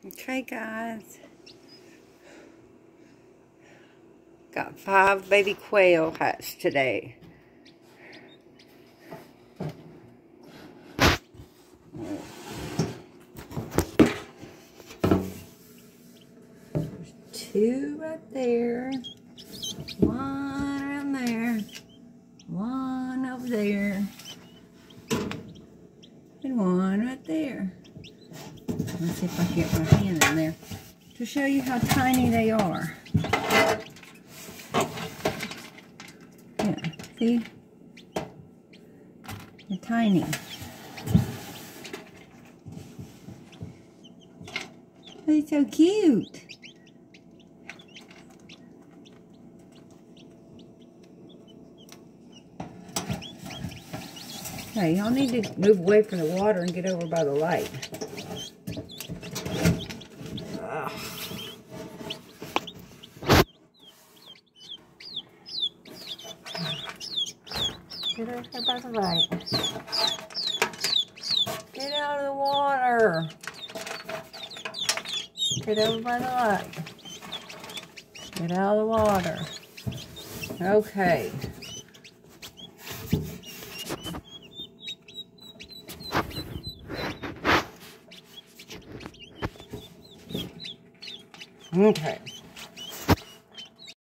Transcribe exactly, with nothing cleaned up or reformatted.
Okay, guys. Got five baby quail hatched today. There's two right there. One around there. One over there. And one right there. Let's see if I can get my hand in there to show you how tiny they are. Yeah, see? They're tiny. They're so cute. Okay, y'all need to move away from the water and get over by the light. Ugh. Get over here by the light. Get out of the water. Get over by the light. Get out of the water. Okay. Okay.